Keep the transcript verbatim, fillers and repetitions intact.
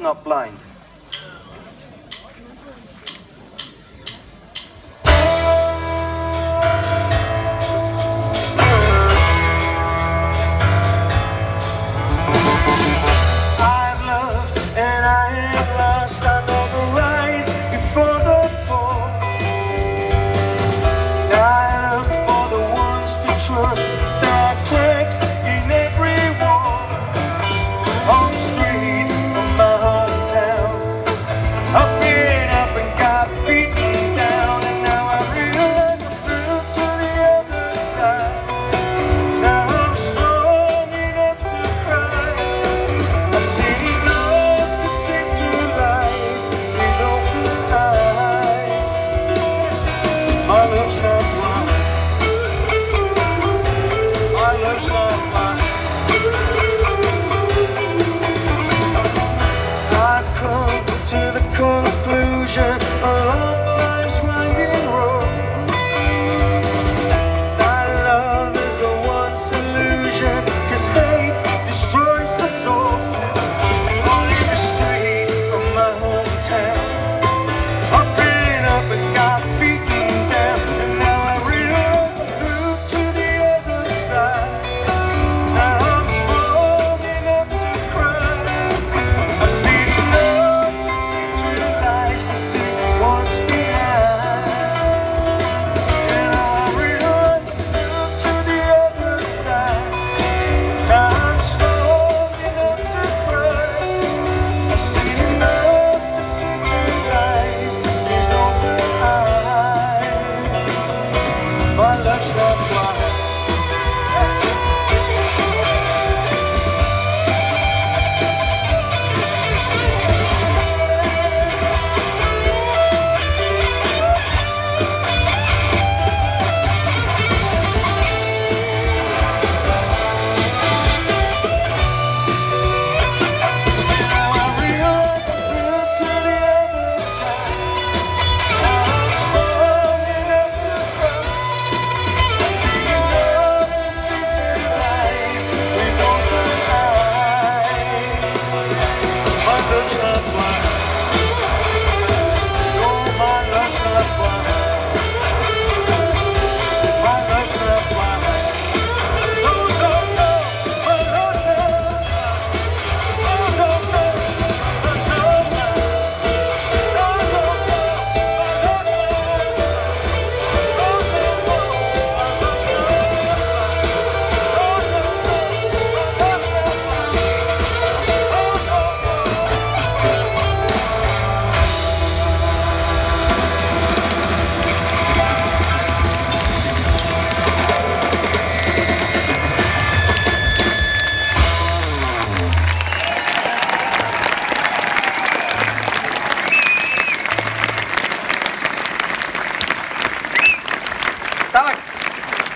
not blind. I've loved and I have lost. I know the rise before the fall. I look for the ones to trust. There are cracks in every wall. On the streets of my hometown, I've been up and got beaten down, and now I realize I'm through to the other side. Now I'm strong enough to cry. I've seen enough to see through lies with open eyes. My love's not blind. My love's not blind. I've come to the conclusion along